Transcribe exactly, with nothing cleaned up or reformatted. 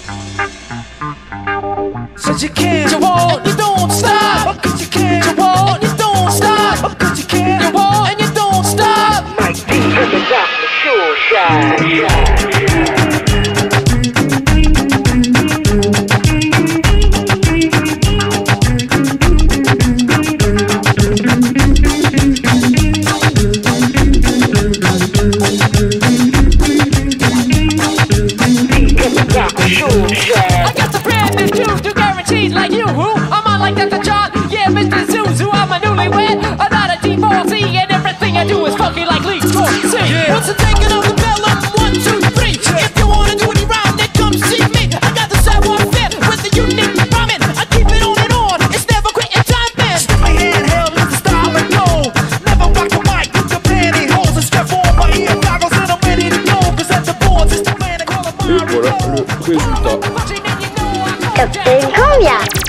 Cause you can't, you won't, and you don't stop. Cause you can't, you won't, and you don't stop. Cause you can't, you won't, and you don't stop. Mike D coming out the sure shine. I got the brand new juice, two guarantees like you. Who? I'm on like that the John. Yeah, Mister Zuzu, I'm a newlywed. I'm not a divorcee, and everything I do is funky like Lee Corsi. Yeah. Once I'm taking on the bell, I'm one, two, three. If you wanna do any rhyme, then come see me. I got the savoir faire with the unique rhyming. I keep it on and on, it's never quitting time, man. Stick my handheld with the style and go. Never rock the mic with the pantyhose and strap on my ear goggles and I'm ready to go. Cause at the boards, it's the man that call a Et voilà le résultat. Captain Cumbia.